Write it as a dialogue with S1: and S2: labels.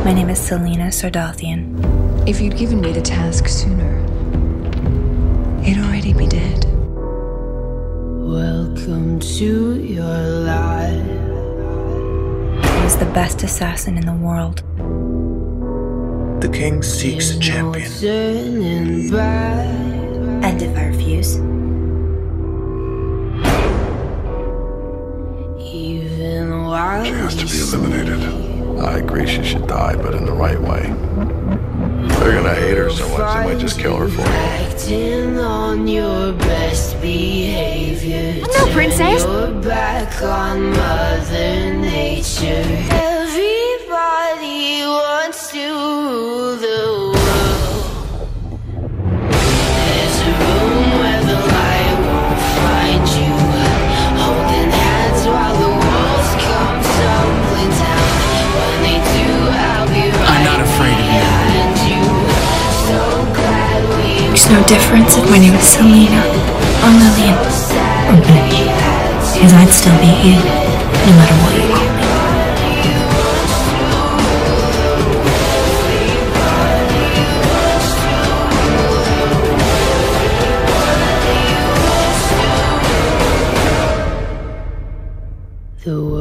S1: My name is Selena Sardathian.
S2: If you'd given me the task sooner, he'd already be dead.
S3: Welcome to your life.
S1: I was the best assassin in the world.
S4: The king seeks a champion.
S1: And if I refuse?
S3: Even while
S5: She has to be eliminated. I agree she should die, but in the right way. They're gonna hate her so much they might just kill her for it.
S3: acting on your best behavior.
S6: No, princess.
S3: You're back on Mother Nature. Everybody wants to rule the world. There's a room where the light won't find you, holding hands while the walls come tumbling down. When they do, I'll be right.
S7: I'm not afraid of you.
S1: There's no difference if my name is Selena or Lillian or Benny, because I'd still be you, no matter what you call me.
S3: The